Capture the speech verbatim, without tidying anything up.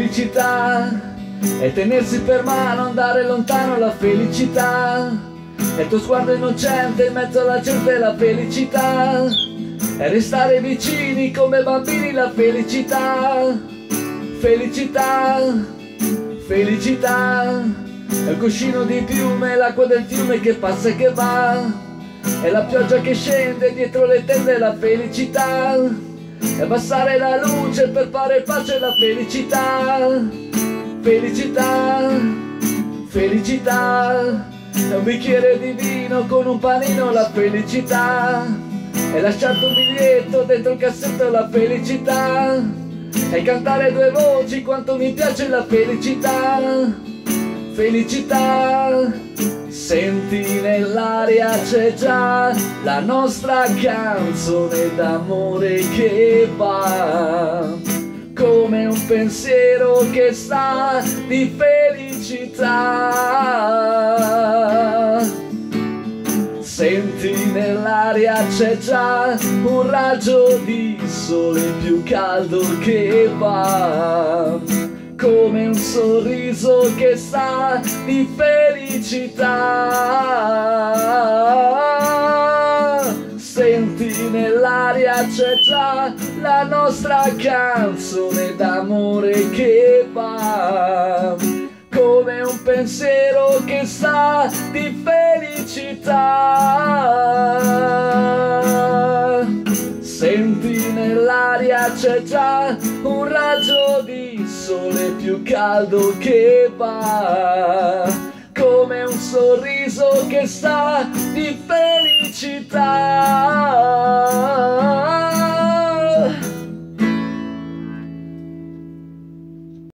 felicità è tenersi per mano, andare lontano. La felicità è il tuo sguardo innocente in mezzo alla gente. La felicità è restare vicini come bambini. La felicità, felicità, felicità è il cuscino di piume, l'acqua del fiume che passa e che va, è la pioggia che scende dietro le tende. La felicità è abbassare la luce per fare pace. La felicità, felicità, felicità è un bicchiere di vino con un panino. La felicità è lasciarti un biglietto dentro il cassetto. La felicità è cantare due voci quanto mi piace. La felicità, felicità, senti nell'aria c'è già la nostra canzone d'amore che va come un pensiero che sa di felicità. Senti nell'aria c'è già un raggio di sole più caldo che va come un sorriso che sa di felicità. Senti nell'aria c'è già la nostra canzone d'amore che va come un pensiero che sa di felicità. Senti nell'aria c'è già un raggio di sole più caldo che va come un sorriso che sa di felicità.